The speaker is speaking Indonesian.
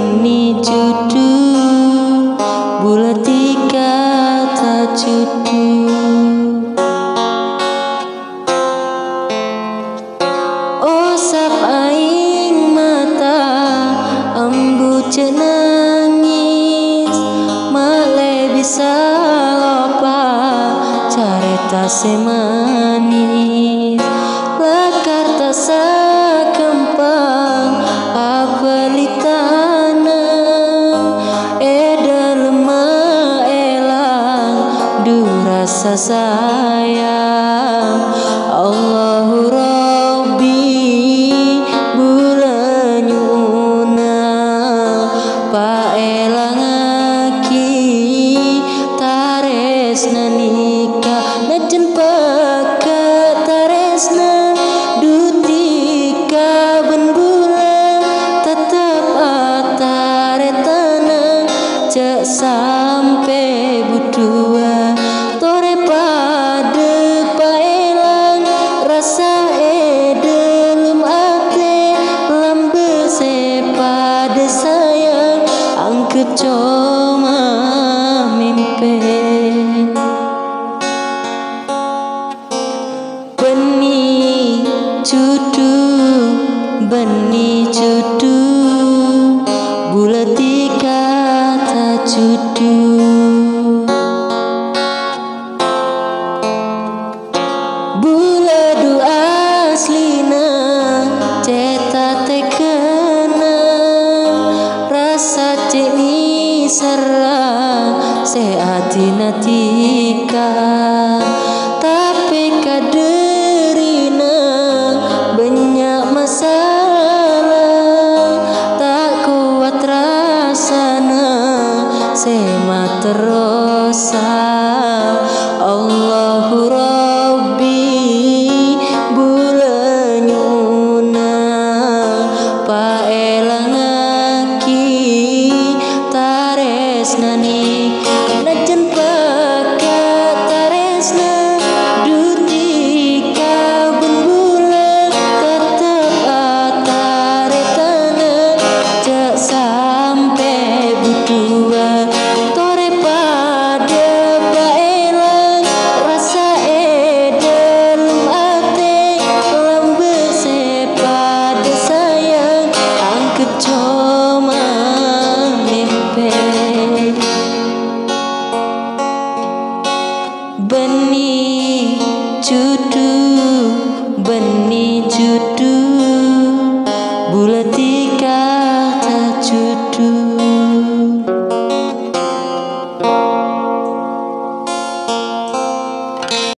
benih judu bulatika ta judu. Oh sap aing mata ambu cenangis male bisa lopa carita semanis lakar tak sakempang apelitana lemah elang du rasa sayang Allahu Rabbi bulanyuna paelang aki taresna nikah najen peka taresna dutika ben bulan tetep ataretana cek sampai budua tore padek paelang rasa edelum ate lambe sepade sayang angket coma mimpi benih judu benih judu bulatika ta judu. Buladu aslina ceta tekena rasa ceni serang seatina tika tapi kaderina banyak masalah tak kuat rasana sema terosa Allahu Rabbi bulanyuna paelang aki taresna nikah najen peka taresna dutika ben bulan tetep ataretana cek sampai budua tore pada paelang rasa edelum ate lambe sepade sayang angket coma mimpi benih judu benih judu bulatika ta judu.